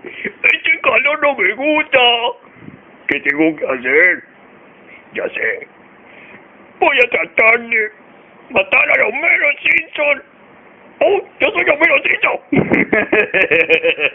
Este calor no me gusta. ¿Qué tengo que hacer? Ya sé. Voy a tratar de matar a Homero Simpson. ¡Oh! ¡Yo soy Homero Simpson!